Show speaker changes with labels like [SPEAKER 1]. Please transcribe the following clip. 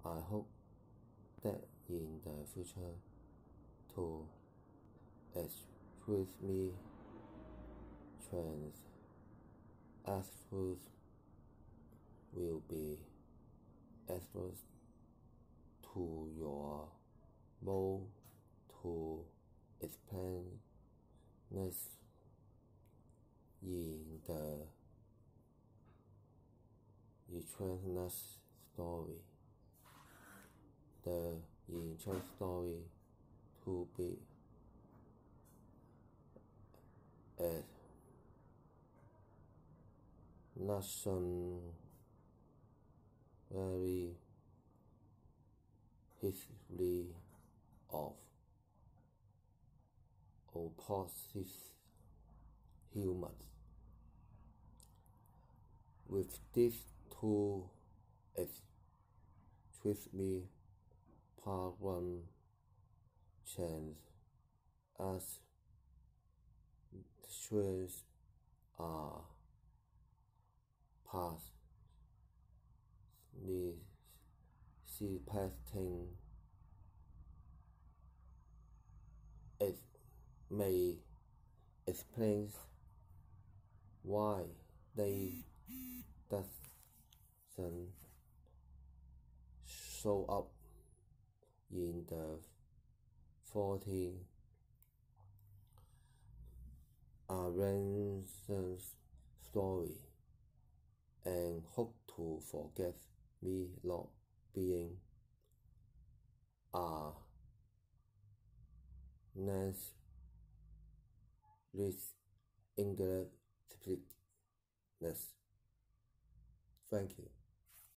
[SPEAKER 1] I hope that in the future to express me trans as truth will be expressed to your mode to explain next in the interest story. The interest story to be a nation very history of opposite humans. With these two express me program change as stress are past participating. It may explain why they doesn't show up in the 14 arrangements story and hope to forget me not being a nice English speakers. Thank you.